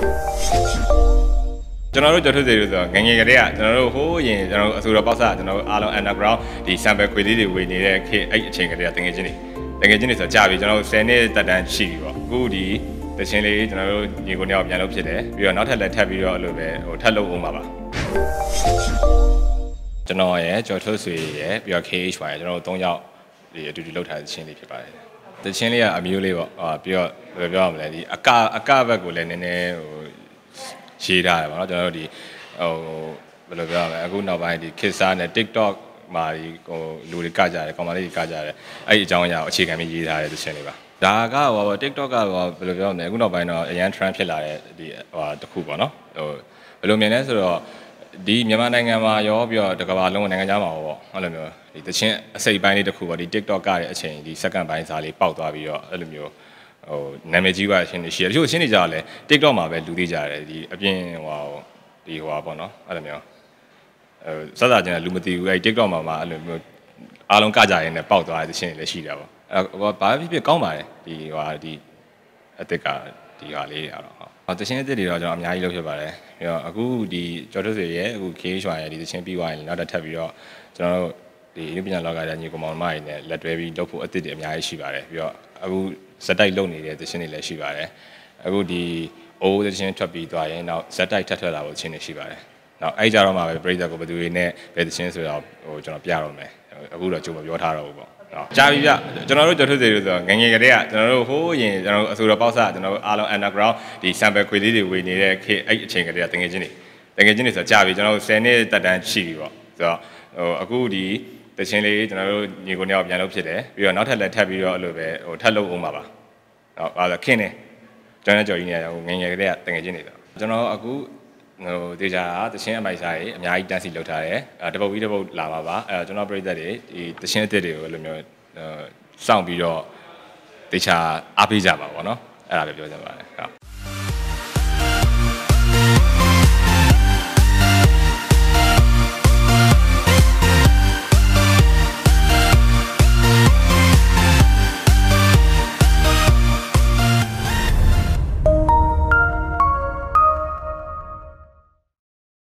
ကျွန်တော်တို့ကြော်ထုတ်စေလို့ဆိုတော့ငငယ်ကလေးကကျွန်တော်တို့ဟိုးရင်ကျွန်တော်တို့အဆိုတော်ပေါက်စားကျွန်တော်တို့အားလုံး underground ဒီ sample ခွေလေးတွေဝေနေတဲ့ခေတ်အဲ့အချိန်ကလေးကတငယ်ချင်းတွေဆိုကြာပြီကျွန်တော်တို့10နှစ်တက်တန်းရှိပြီပေါ့အခုဒီတချင်းလေးကျွန်တော်တို့ညီကိုနှစ်ယောက်ပြန်လုပ်ဖြစ်တယ်ပြီးတော့နောက်ထပ်လည်းထပ်ပြီးတော့အဲ့လိုပဲဟိုထပ်လုပ်အောင်ပါကျွန်တော်ရဲ့ကြော်ထုတ်ဆွေရဲ့ပြီးတော့ KH ပါရဲ့ကျွန်တော်တို့3ယောက်ဒီအတူတူလုပ်ထားတဲ့တချင်းလေးဖြစ်ပါတယ်တချင်းလေးကအမျိုးလေးပေါ့ပြီးတော့ဘယ်လိုပြောရမလဲဒီအကဘက်ကိုလည်းနည်းနည်းဟိုရေးထားတယ်ပေါ့နော်ကျွန်တော်တို့ဒီဟိုဘယ်လိုပြောရမလဲအခုနောက်ပိုင်းဒီ kids နဲ့ TikTok မှာဒီဟိုလူတွေကကြတယ်ကောင်မလေးတွေကကြတယ်အဲ့ဒီအကြောင်းအရာကိုအခြေခံပြီးရေးထားတဲ့သချင်းလေးပါဒါကဟို TikTok ကဟိုဘယ်လိုပြောရမလဲအခုနောက်ပိုင်းတော့အရန် trend ဖြစ်လာတဲ့ဒီဟိုတစ်ခုပေါ့နော်ဟိုဘယ်လိုမြင်လဲဆိုတော့ဒီမြန်မာနိုင်ငံမှာရောပြီးတော့တကမ္ဘာလုံးနိုင်ငံခြားမှာပေါ့အဲ့လိုမျိုးဒီသချင်းအစိပ်ပိုင်းလေးတစ်ခုပေါ့ဒီ TikTok ကတဲ့အချိန်ဒီ second ပိုင်းစားလေးပေါက်သွားပြီးတော့အဲ့လိုမျိုးဟိုနာမည်ကြီးပါအချင်းတွေရှိတယ်တချို့အချင်းတွေကြားလဲ TikTok မှာပဲလူသိကြတယ်ဒီအပြင်ဟိုဒီဟိုပေါ့နော်အဲ့လိုမျိုးစသဖြင့်လူမသိဘူးအဲ့ TikTok မှာအဲ့လိုမျိုးအားလုံးကကြရင်လည်းပေါက်သွားတဲ့တချင်းတွေလည်းရှိတာပေါ့အဲ့ဘာဖြစ်ကောင်းပါတယ်ဒီဟိုဒီအစ်စ်ကဒီဟာလေးရတော့တချင်းအစ်စ်တွေတော့ကျွန်တော်အများကြီးလုပ်ဖြစ်ပါတယ်ပြီးတော့အခုဒီကျော်ထုတ်စေရဲ့အခု KH ရွာရဲ့ဒီတချင်းပြီးသွားရင်နောက်တစ်ထပ်ပြီးတော့ကျွန်တော်တို့ဒီအနုပညာလောကရဲ့ညီကောင်မောင်မတွေနဲ့လက်တွဲပြီးလုပ်ဖို့အစ်စ်တွေအများကြီးရှိပါတယ်ပြီးတော့အခုဇက်တိုက်လုပ်နေတဲ့တချင်းတွေလည်းရှိပါတယ်အခုဒီအိုးတချင်းထွက်ပြီးသွားရင်နောက်ဇက်တိုက်ထပ်ထွက်လာဖို့တချင်းတွေရှိပါတယ်နောက်အဲ့ကြတော့မှပဲပြည်သက်ကိုဘယ်သူတွေနဲ့ဘယ်တချင်းဆိုတော့ဟိုကျွန်တော်ပြတော့မယ်အခုတော့ကြိုးမပြောထားတော့ဘူးပေါ့ကြာပြီဗျကျွန်တော်တို့ကြော်ထုတ်စေလို့ဆိုတော့ငငယ်ကလေးကကျွန်တော်တို့ဟိုးရင်ကျွန်တော်တို့အဆိုတော်ပေါက်စားကျွန်တော်တို့အားလုံး underground ဒီ sample ခွေလေးတွေဝေနေတဲ့ခေတ်အဲ့အချိန်ကလေးကတငယ်ချင်းတွေဆိုကြာပြီကျွန်တော်တို့10နှစ်တက်တန်းရှိပြီပေါ့ဆိုတော့ဟိုအခုဒီတချင်းလေးကျွန်တော်တို့ညီကိုနှစ်ယောက်ပြန်လုပ်ဖြစ်တယ်ပြီးတော့နောက်ထပ်လည်းထပ်ပြီးတော့အဲ့လိုပဲဟိုထပ်လုပ်အောင်ပါဟုတ်အဲ့ဒါခင်းနေကျွန်တော်ကြော်ကြီးနေဟိုငငယ်ကလေးကတငယ်ချင်းတွေဆိုကျွန်တော်အခုဟိုဒေတာတချင်းအမိုက်စားကြီးအများကြီးတန်းစီလုပ်ထားတယ်တပုတ်ပြီးတပုတ်လာပါပါကျွန်တော်ပြည်သက်တွေဒီတချင်းအစ်စ်တွေကိုအဲ့လိုမျိုးစောင့်ပြီးတော့ဒေချာအားပေးကြပါဗောနော်အဲ့ဒါပဲပြောချင်ပါတယ်ဟုတ်